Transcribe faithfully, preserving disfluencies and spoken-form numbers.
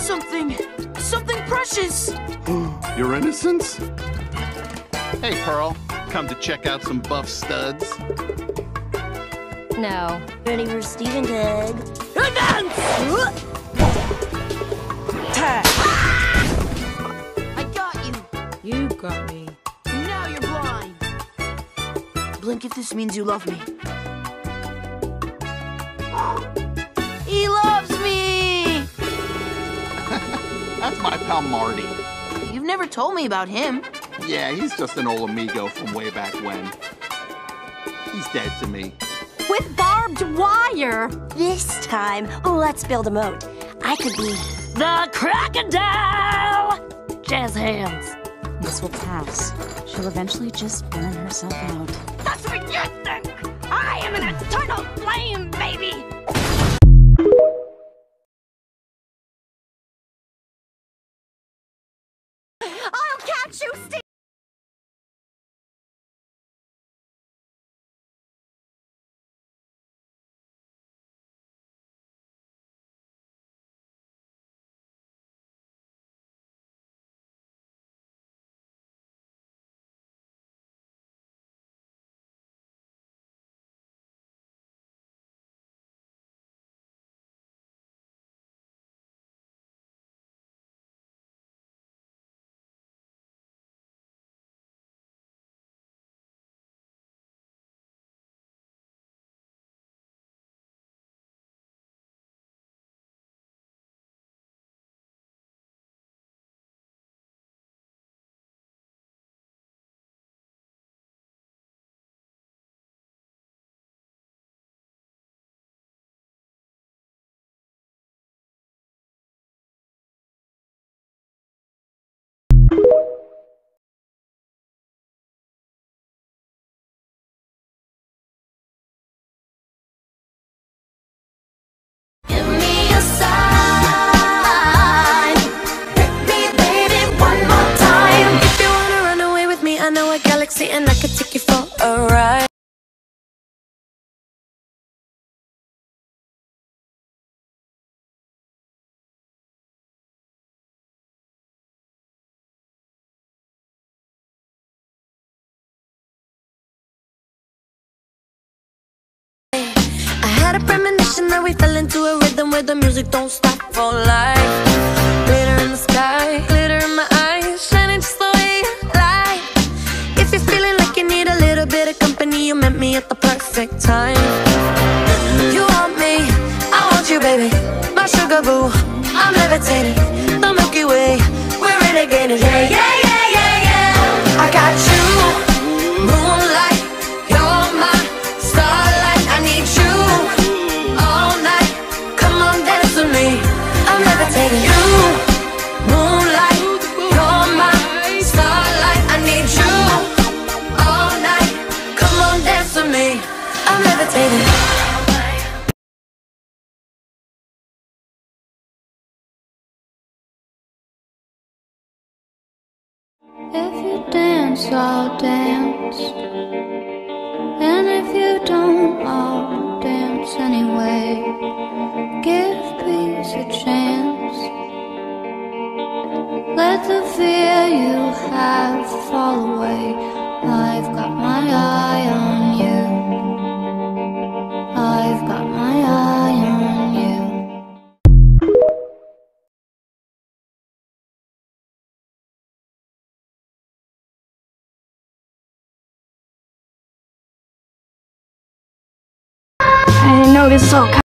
something. Something precious. Your innocence? Hey, Pearl. Come to check out some buff studs? No. Ready for Steven Tag? Advance! Tag! I got you. You got me. Now you're blind. Blink if this means you love me. He loves me! That's my pal Marty. You've never told me about him. Yeah, he's just an old amigo from way back when. He's dead to me. With barbed wire! This time, let's build a moat. I could be the crocodile! Jazz hands. This will pass. She'll eventually just burn herself out. That's what you think! I am an eternal flame, baby! I'll catch you, Steve! And I could take you for a ride. I had a premonition that we fell into a rhythm where the music don't stop for life. Glitter in the sky, glitter in my eyes, shining just the way you like. If you're feeling like you need a little bit of company, you met me at the perfect time. You want me, I want you, baby. My sugar boo, I'm levitating. The Milky Way, we're renegading. Yeah, yeah, yeah, yeah, yeah. I got you, moonlight. You're my starlight. I need you all night. Come on, dance with me. I'm levitating. You, moonlight. You're my starlight. I need you all night. Come on, dance with me. I'm levitating. If you dance, I'll dance. And if you don't, I'll dance anyway. Give peace a chance. Let the fear you have fall away. I've got my eye on you. I've got my eye on you. I know this is all